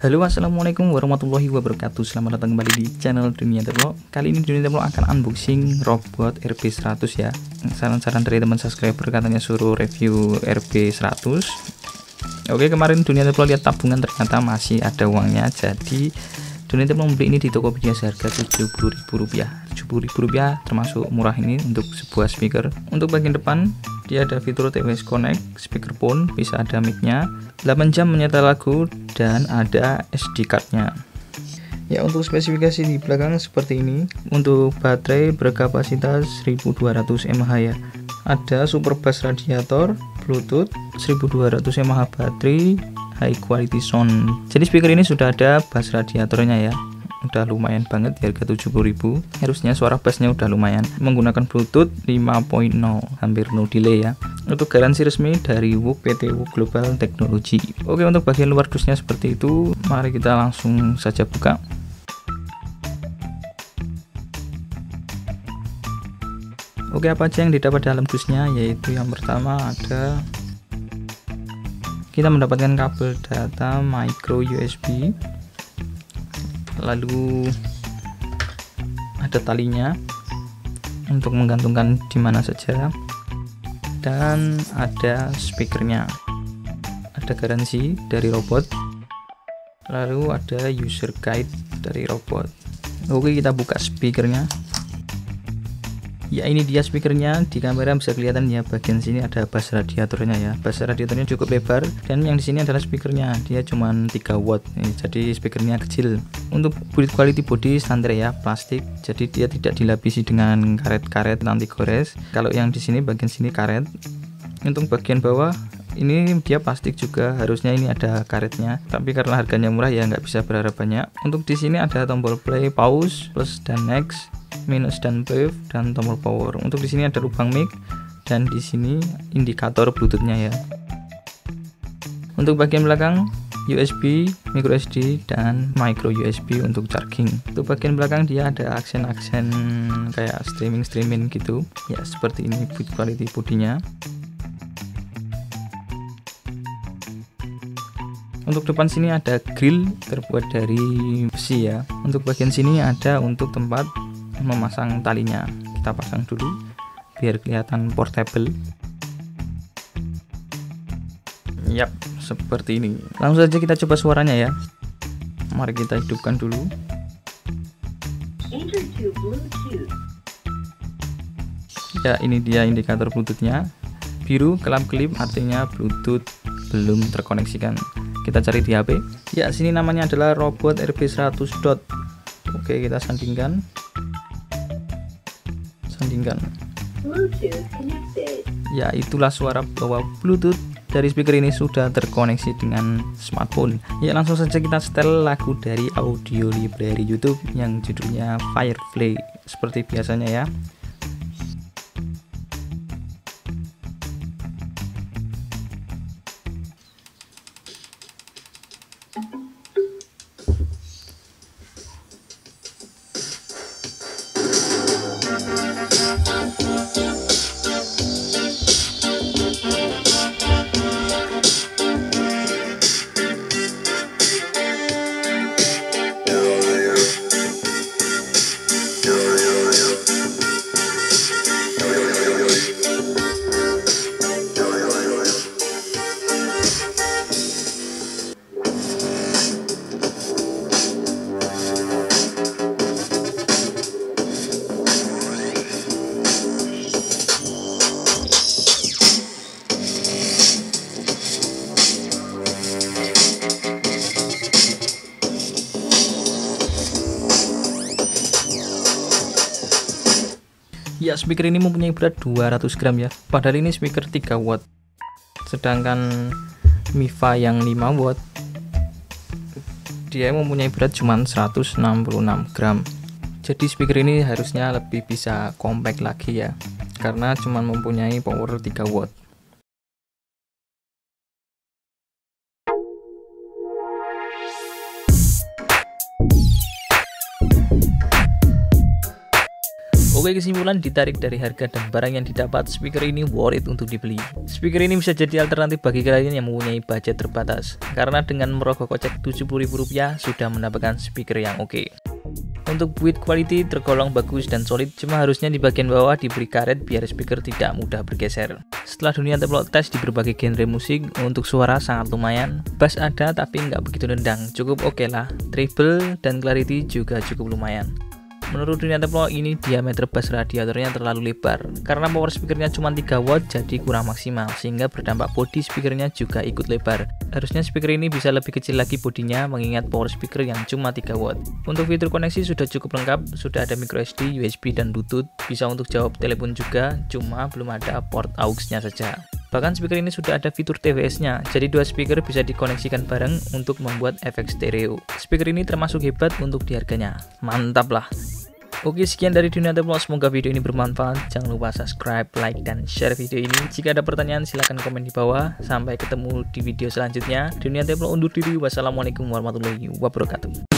Halo, assalamualaikum warahmatullahi wabarakatuh. Selamat datang kembali di channel Dunia Develop. Kali ini Dunia Develop akan unboxing robot RB100 ya. Saran-saran dari teman subscriber katanya suruh review RB100. Oke, kemarin Dunia Develop lihat tabungan ternyata masih ada uangnya. Jadi Dunia Develop membeli ini di Tokopedia seharga Rp70.000. Rp70.000 termasuk murah ini untuk sebuah speaker. Untuk bagian depan dia ada fitur TWS Connect, speakerphone, bisa ada mic-nya, 8 jam menyetel lagu, dan ada SD card-nya. Ya, untuk spesifikasi di belakang seperti ini. Untuk baterai berkapasitas 1200 mAh ya. Ada super bass radiator, Bluetooth, 1200 mAh baterai, high quality sound. Jadi speaker ini sudah ada bass radiatornya ya. Udah lumayan banget di harga 70.000. Harusnya suara bassnya udah lumayan. Menggunakan Bluetooth 5.0, hampir no delay ya. Untuk garansi resmi dari WUK PT WUK Global Technology. Oke, untuk bagian luar dusnya seperti itu. Mari kita langsung saja buka. Oke, apa aja yang didapat dalam dusnya? Yaitu yang pertama ada, kita mendapatkan kabel data micro USB. Lalu ada talinya untuk menggantungkan di mana saja, dan ada speakernya, ada garansi dari robot, lalu ada user guide dari robot. Oke, kita buka speakernya. Ya, ini dia speakernya. Di kamera bisa kelihatan ya, bagian sini ada bass radiatornya ya. Bass radiatornya cukup lebar, dan yang di sini adalah speakernya. Dia cuma 3 watt. Jadi speakernya kecil. Untuk build quality body standar ya, plastik. Jadi dia tidak dilapisi dengan karet-karet anti gores. Kalau yang di sini bagian sini karet. Untuk bagian bawah ini dia plastik juga, harusnya ini ada karetnya, tapi karena harganya murah ya nggak bisa berharap banyak. Untuk di sini ada tombol play, pause, plus dan next, minus dan wave, dan tombol power. Untuk di sini ada lubang mic, dan di sini indikator Bluetooth-nya ya. Untuk bagian belakang USB, micro SD, dan micro USB untuk charging. Untuk bagian belakang dia ada aksen-aksen kayak streaming gitu ya, seperti ini build quality bodinya. Untuk depan sini ada grill terbuat dari besi ya. Untuk bagian sini ada untuk tempat memasang talinya. Kita pasang dulu biar kelihatan portable. Yap, seperti ini. Langsung saja kita coba suaranya ya. Mari kita hidupkan dulu. Ya, ini dia indikator Bluetooth-nya. Biru kelap-kelip artinya Bluetooth belum terkoneksikan. Kita cari di HP. Ya, sini namanya adalah robot RB100 dot. Oke, kita sandingkan. Ya, itulah suara bahwa Bluetooth dari speaker ini sudah terkoneksi dengan smartphone. Ya, langsung saja kita setel lagu dari audio library YouTube yang judulnya Firefly seperti biasanya ya. Ya, speaker ini mempunyai berat 200 gram ya. Padahal ini speaker 3 watt. Sedangkan Mifa yang 5 watt dia mempunyai berat cuma 166 gram. Jadi speaker ini harusnya lebih bisa compact lagi ya, karena cuma mempunyai power 3 watt. Oke, kesimpulan ditarik dari harga dan barang yang didapat, speaker ini worth it untuk dibeli. Speaker ini bisa jadi alternatif bagi kalian yang mempunyai budget terbatas, karena dengan merogoh kocek Rp70.000 sudah mendapatkan speaker yang oke. Untuk build quality tergolong bagus dan solid, cuma harusnya di bagian bawah diberi karet biar speaker tidak mudah bergeser. Setelah dunia develop tes di berbagai genre musik, untuk suara sangat lumayan, bass ada tapi nggak begitu nendang, cukup oke lah, treble dan clarity juga cukup lumayan. Menurut dunia develop ini diameter bass radiatornya terlalu lebar, karena power speakernya cuma 3 watt jadi kurang maksimal, sehingga berdampak body speakernya juga ikut lebar. Harusnya speaker ini bisa lebih kecil lagi bodinya mengingat power speaker yang cuma 3 watt. Untuk fitur koneksi sudah cukup lengkap, sudah ada micro SD, USB dan Bluetooth, bisa untuk jawab telepon juga, cuma belum ada port aux-nya saja. Bahkan speaker ini sudah ada fitur TWS-nya, jadi dua speaker bisa dikoneksikan bareng untuk membuat efek stereo. Speaker ini termasuk hebat untuk di harganya, mantap lah. Oke, sekian dari dunia develop, semoga video ini bermanfaat. Jangan lupa subscribe, like, dan share video ini. Jika ada pertanyaan silahkan komen di bawah. Sampai ketemu di video selanjutnya. Dunia develop undur diri. Wassalamualaikum warahmatullahi wabarakatuh.